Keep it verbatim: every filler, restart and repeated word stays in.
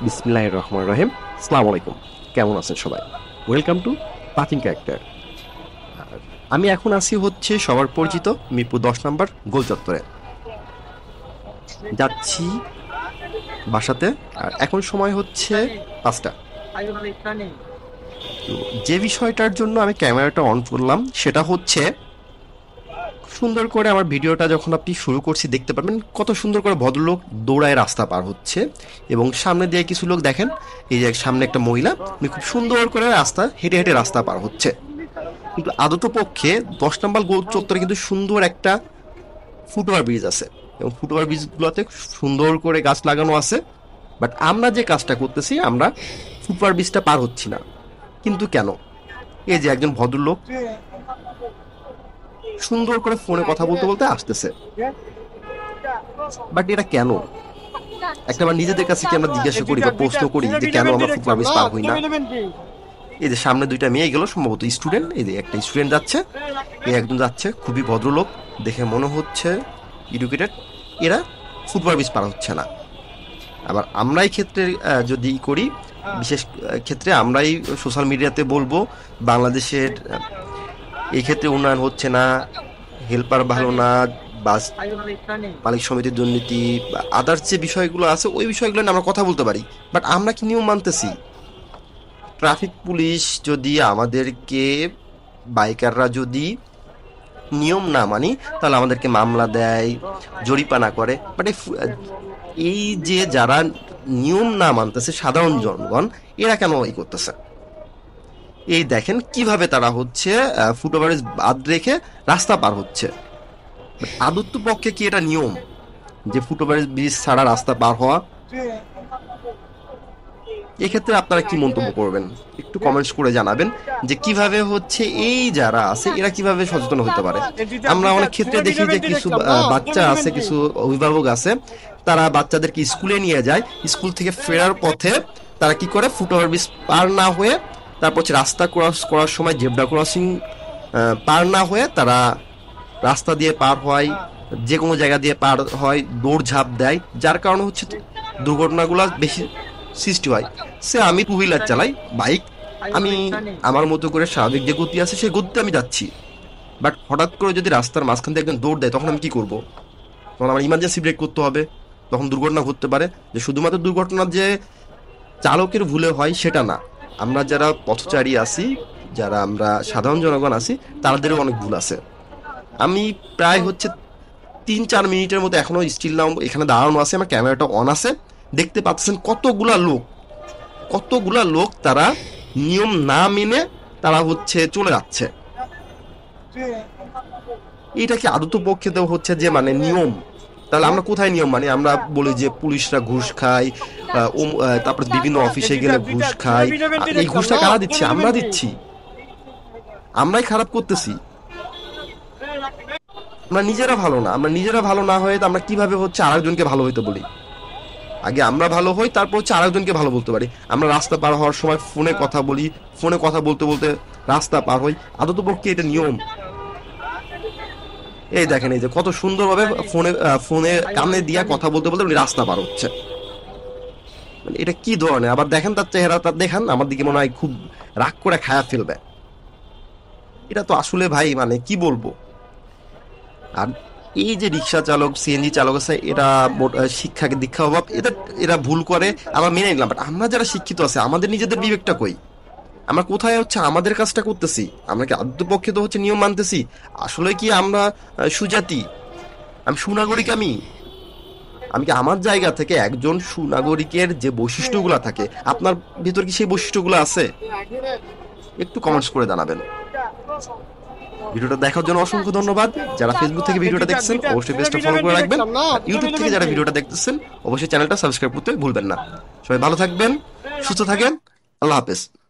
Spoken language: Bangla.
বিসমিল্লাহির রহমানির রহিম। আসসালামু আলাইকুম। কেমন আছেন সবাই? ওয়েলকাম টু পাচিং ক্যারেক্টার। আমি এখন আছি হচ্ছে সবার পরিচিত মিরপুর দশ নম্বর গোল চত্বরে। যাচ্ছি বাসাতে। আর এখন সময় হচ্ছে পাঁচটা। তো যে বিষয়টার জন্য আমি ক্যামেরাটা অন করলাম সেটা হচ্ছে সুন্দর করে আমার ভিডিওটা যখন আপনি শুরু করছি দেখতে পারবেন কত সুন্দর করে ভদ্রলোক দৌড়ায় রাস্তা পার হচ্ছে, এবং সামনে দিয়ে কিছু লোক দেখেন, এই যে সামনে একটা মহিলা উনি খুব সুন্দর করে রাস্তা হেঁটে হেঁটে রাস্তা পার হচ্ছে। কিন্তু আদত পক্ষে দশ নম্বর গোল চত্বরে কিন্তু সুন্দর একটা ফুটওভার ব্রিজ আছে, এবং ফুটওভার ব্রিজগুলোতে সুন্দর করে গাছ লাগানো আছে। বাট আমরা যে কাজটা করতেছি, আমরা ফুটওভার ব্রিজটা পার হচ্ছি না। কিন্তু কেন? এই যে একজন ভদ্রলোক সুন্দর করে ফোনে কথা বলতে বলতে আসতেছে, বাট এটা কেন? একটা বার নিজেদের কাছে কি আমরা জিজ্ঞাসা করি বা প্রশ্ন করি যে কেন আমরা ফুটওভার ব্রিজ পার হই না? এই যে সামনে দুইটা মেয়ে গেল, সম্ভবত স্টুডেন্ট। এই যে একটা স্টুডেন্ট যাচ্ছে, এই একজন যাচ্ছে, খুবই ভদ্রলোক, দেখে মনে হচ্ছে এডুকেটেড। এরা ফুটওভার ব্রিজ পার হচ্ছে না। আবার আমরাই ক্ষেত্রে আহ, যদি করি, বিশেষ আহ, ক্ষেত্রে আমরাই সোশ্যাল মিডিয়াতে বলবো বাংলাদেশের আহ, এই ক্ষেত্রে উন্নয়ন হচ্ছে না, হেল্পার ভালো না, বাস মালিক সমিতির দুর্নীতি বা আদার্স যে বিষয়গুলো আছে ওই বিষয়গুলো নিয়ে আমরা কথা বলতে পারি। বাট আমরা কি নিয়ম মানতেছি? ট্রাফিক পুলিশ যদি আমাদেরকে, বাইকাররা যদি নিয়ম না মানি, তাহলে আমাদেরকে মামলা দেয়, জরিমানা করে। বাট এই যে যারা নিয়ম না মানতেছে সাধারণ জনগণ, এরা কেন এই করতেছে? এই দেখেন কিভাবে তারা হচ্ছে ফুটওভারেজ বাদ রেখে রাস্তা পার হচ্ছে। আদত্ত পক্ষে কি এটা নিয়ম যে ফুটওভারেজ ব্রিজ ছাড়া রাস্তা পার হওয়া? এক্ষেত্রে আপনারা কি মন্তব্য করবেন একটু কমেন্টস করে জানাবেন, যে কিভাবে হচ্ছে এই যারা আছে এরা কিভাবে সচেতন হতে পারে। আমরা অনেক ক্ষেত্রে দেখি যে কিছু আহ, বাচ্চা আছে, কিছু অভিভাবক আছে, তারা বাচ্চাদেরকে স্কুলে নিয়ে যায়, স্কুল থেকে ফেরার পথে তারা কি করে, ফুটওভার ব্রিজ পার না হয়ে, তারপর হচ্ছে রাস্তা ক্রস করার সময় জেব্রা ক্রসিং পার না হয়ে তারা রাস্তা দিয়ে পার হয়, যে কোনো জায়গা দিয়ে পার হয়, দৌড় ঝাঁপ দেয়, যার কারণে হচ্ছে দুর্ঘটনাগুলো বেশি সৃষ্টি হয়। সে আমি টু হুইলার চালাই, বাইক, আমি আমার মতো করে স্বাভাবিক যে গতি আছে সেই গতিতে আমি যাচ্ছি। বাট হঠাৎ করে যদি রাস্তার মাঝখান থেকে একজন দৌড় দেয়, তখন আমি কি করব? তখন আমার ইমার্জেন্সি ব্রেক করতে হবে, তখন দুর্ঘটনা ঘটতে পারে। যে শুধুমাত্র দুর্ঘটনা যে চালকের ভুলে হয় সেটা না, আমরা যারা পথচারী আছি, যারা আমরা সাধারণ জনগণ আছি, তাদেরও অনেক ভুল আছে। আমি প্রায় হচ্ছে তিন চার মিনিটের মতো এখনো স্টিল নাম এখানে দাঁড়ানো আছে, আমার ক্যামেরাটা অন আছে, দেখতে পাচ্ছেন কতগুলা লোক, কতগুলা লোক তারা নিয়ম না মেনে তারা হচ্ছে চলে যাচ্ছে। এটা কি আদত পক্ষে তো হচ্ছে যে মানে নিয়ম? তাহলে আমরা কোথায় নিয়ম মানে? আমরা বলি যে পুলিশরা ঘুষ খায়, আহ, ওম- আহ, তারপর বিভিন্ন অফিসে গেলে ঘুষ খায়। আর এই ঘুষটা কারা দিচ্ছে? আমরা দিচ্ছি, আমরাই খারাপ করতেছি। আমরা নিজেরা ভালো না, আমরা নিজেরা ভালো না হয়ে তো আমরা কিভাবে হচ্ছে আরেকজনকে ভালো হইতে বলি? আগে আমরা ভালো হই, তারপর হচ্ছে আরেকজনকে ভালো বলতে পারি। আমরা রাস্তা পার হওয়ার সময় ফোনে কথা বলি, ফোনে কথা বলতে বলতে রাস্তা পার হই, আদত পক্ষে এটা নিয়ম? এই দেখেন, এই যে কত সুন্দরভাবে ফোনে আহ, ফোনে কানে দিয়া কথা বলতে বলতে উনি রাস্তা পার হচ্ছে। মানে এটা কি ধরনের? আবার দেখেন তার চেহারাটা, দেখান আমার দিকে, মনে হয় খুব রাগ করে খায়া ফেলবে। এটা তো আসলে ভাই মানে কি বলবো। আর এই যে রিক্সা চালক, সিএনজি চালক আছে, এরা মোট- আহ, শিক্ষাকে দীক্ষা অভাব, এটা এরা ভুল করে, আমরা মেনে নিলাম। বাট আমরা যারা শিক্ষিত আছে, আমাদের নিজেদের বিবেকটা কই? আমরা কোথায় হচ্ছে আমাদের কাজটা করতেছি? আমরা কি আদ্য পক্ষে তো হচ্ছে নিয়ম মানতেছি? আসলে কি আমরা আহ, সুজাতি? আমি সুনাগরিক। আমি আমি কি আমার জায়গা থেকে একজন সুনাগরিকের যে বৈশিষ্ট্যগুলো থাকে, আপনার ভিতর কি সেই বৈশিষ্ট্যগুলো আছে? একটু কমেন্টস করে জানাবেন। ভিডিওটা দেখার জন্য অসংখ্য ধন্যবাদ। যারা ফেসবুক থেকে ভিডিওটা দেখছেন অবশ্যই পেজটা ফলো করে রাখবেন। আর ইউটিউব থেকে যারা ভিডিওটা দেখতেছেন অবশ্যই চ্যানেলটা সাবস্ক্রাইব করতে ভুলবেন না। সবাই ভালো থাকবেন, সুস্থ থাকেন, আল্লাহ হাফেজ।